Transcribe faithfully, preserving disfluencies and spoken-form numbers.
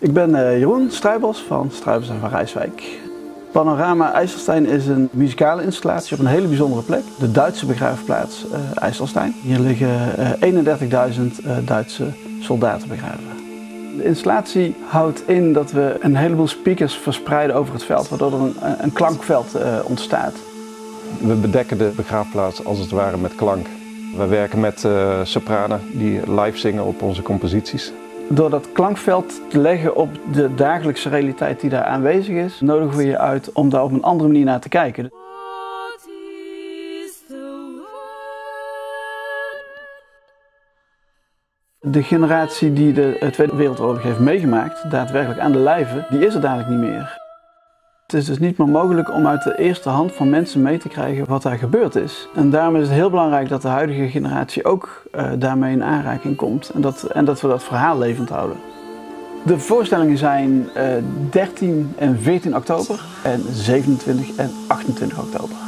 Ik ben uh, Jeroen Struijbos van Struijbos en van Rijswijk. Panorama IJsselstein is een muzikale installatie op een hele bijzondere plek. De Duitse begraafplaats uh, IJsselstein. Hier liggen uh, eenendertigduizend uh, Duitse soldaten begraven. De installatie houdt in dat we een heleboel speakers verspreiden over het veld, waardoor er een, een klankveld uh, ontstaat. We bedekken de begraafplaats als het ware met klank. We werken met uh, sopranen die live zingen op onze composities. Door dat klankveld te leggen op de dagelijkse realiteit die daar aanwezig is, nodigen we je uit om daar op een andere manier naar te kijken. De generatie die de Tweede Wereldoorlog heeft meegemaakt, daadwerkelijk aan de lijve, die is er dadelijk niet meer. Het is dus niet meer mogelijk om uit de eerste hand van mensen mee te krijgen wat daar gebeurd is. En daarom is het heel belangrijk dat de huidige generatie ook uh, daarmee in aanraking komt en dat, en dat we dat verhaal levend houden. De voorstellingen zijn uh, dertien en veertien oktober en zevenentwintig en achtentwintig oktober.